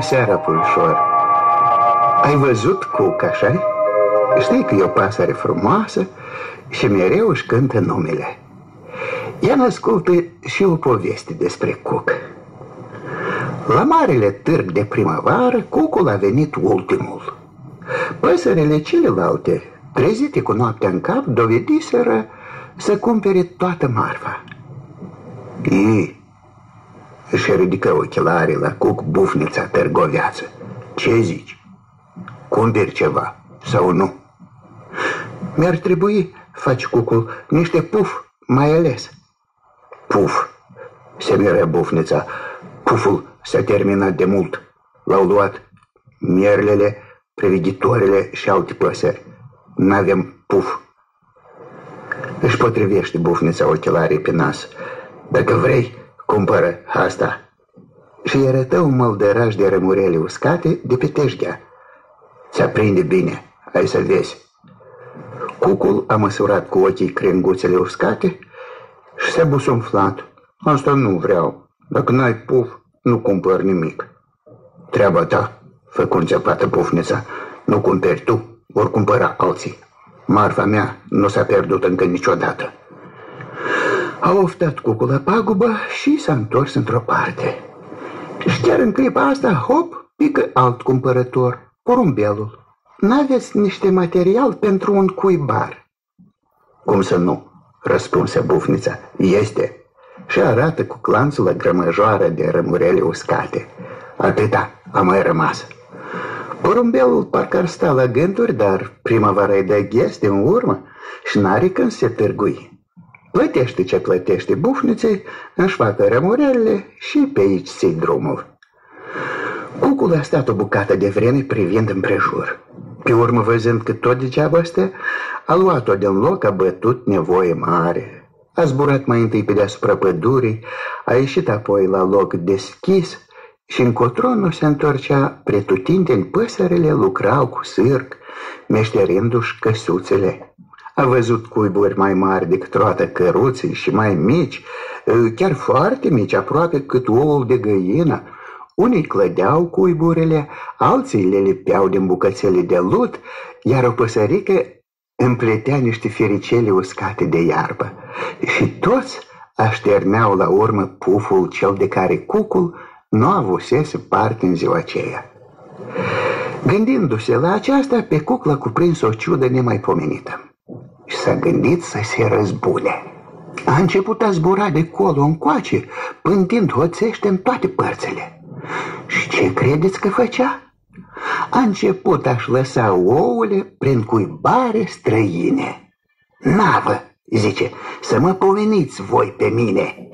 seara, puișor. Ai văzut Cuc, așa-i? Știi că e o pasăre frumoasă și mereu își cântă numele. Ea ne ascultă și o poveste despre Cuc. La marele târg de primăvară, Cucul a venit ultimul. Păsările celelalte, trezite cu noaptea în cap, dovediseră să cumpere toată marfa. Ei, își ridică ochelarii la Cuc bufnița târgoveață. Ce zici? Cumperi ceva sau nu? Mi-ar trebui, face Cucul, niște puf, mai ales. Puf, se miră bufnița. Puful s-a terminat de mult. L-au luat mierlele, privighitoarele și alte păsări. N-avem puf. Își potrivește bufnița ochelarii pe nas. Dacă vrei, cumpără asta. Și îi arătă un măldăraș de rămurele uscate de pe teșghea. Se aprinde bine, ai să vezi. Cucul a măsurat cu ochii crenguțele uscate și s-a busumflat. Asta nu vreau. Dacă n-ai puf, nu cumpăr nimic. Treaba ta, făcu înțepată bufnița. Nu cumperi tu, vor cumpăra alții. Marfa mea nu s-a pierdut încă niciodată. A oftat Cucul la pagubă și s-a întors într-o parte. Și chiar în clipa asta, hop, pică alt cumpărător, porumbelul. N-aveți niște material pentru un cuibar? Cum să nu? Răspunse bufnița. Este. Și arată cu clanțul la grămăjoară de rămurele uscate. Atâta a mai rămas. Porumbelul parcă ar sta la gânduri, dar primăvara îi dă gheste în urmă și n-are când se târgui. Plătește ce plătește bufniței, își facă rămurelele și pe aici ții drumul. Cucul a stat o bucată de vreme privind împrejur. Pe urmă, văzând că tot degeaba stă, a luat-o din loc, a bătut nevoie mare. A zburat mai întâi pe deasupra pădurii, a ieșit apoi la loc deschis și încotro nu se întorcea. Pretutindeni păsările lucrau cu sârg, meșterindu-și căsuțele. A văzut cuiburi mai mari decât roata căruței și mai mici, chiar foarte mici, aproape cât oul de găină. Unii clădeau cuiburile, alții le lipeau din bucățele de lut, iar o păsărică împletea niște fericele uscate de iarbă. Și toți așterneau la urmă puful cel de care Cucul nu avusese parte în ziua aceea. Gândindu-se la aceasta, pe Cuc l-a cuprins o ciudă nemaipomenită și s-a gândit să se răzbune. A început a zbura de colo încoace, pândind hoțește în toate părțile. Și ce credeți că făcea? A început a-și lăsa ouăle prin cuibare străine. Navă, zice, să mă poveniți voi pe mine.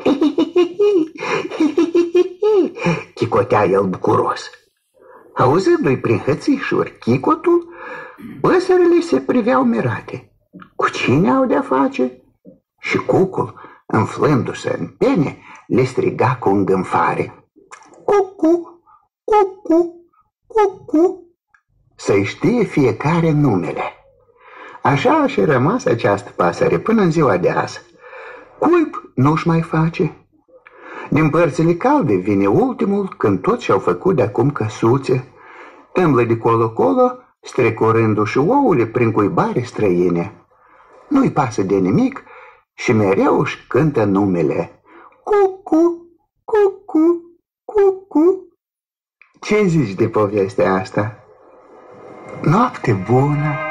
Chicotea el bucuros. Auzându-i prin hățișuri chicotul, păsările se priveau mirate. Cu cine au de-a face? Și Cucul, înflându-se în pene, le striga cu îngânfare. Cucu, cucu, cucu, să-i știe fiecare numele. Așa a și rămas această pasăre până în ziua de azi. Cuib nu-și mai face. Din părțile calde vine ultimul, când toți și-au făcut de acum căsuțe. Îmblă de colo-colo, strecurându-și ouăle prin cuibare străine. Nu-i pasă de nimic și mereu își cântă numele. Cucu, cucu, cucu. Ce zici de povestea asta? Noapte bună!